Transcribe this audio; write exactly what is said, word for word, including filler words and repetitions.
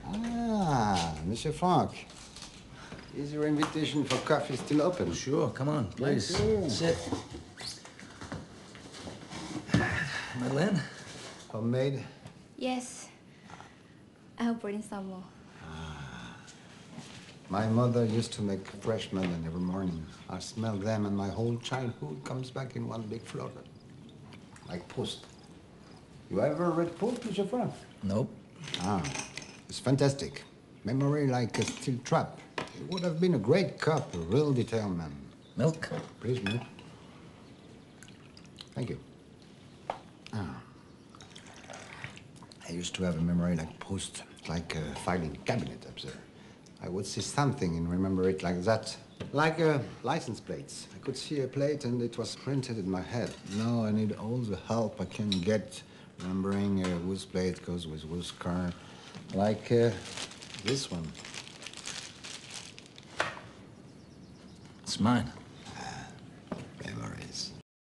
Ah, Monsieur Franck. Is your invitation for coffee still open? Sure, come on, please. Sit. Madeleine? Homemade? Yes. I'll bring some more. My mother used to make fresh melon every morning. I smell them and my whole childhood comes back in one big flutter. Like Proust. You ever read Proust, Monsieur Franck? Nope. Ah, it's fantastic. Memory like a steel trap. It would have been a great cup, a real detail man. Milk? Please, milk. Thank you. Ah. I used to have a memory like Proust, like a filing cabinet up there. I would see something and remember it like that. Like uh, license plates. I could see a plate and it was printed in my head. Now I need all the help I can get remembering uh, whose plate goes with whose car. Like uh, this one. It's mine.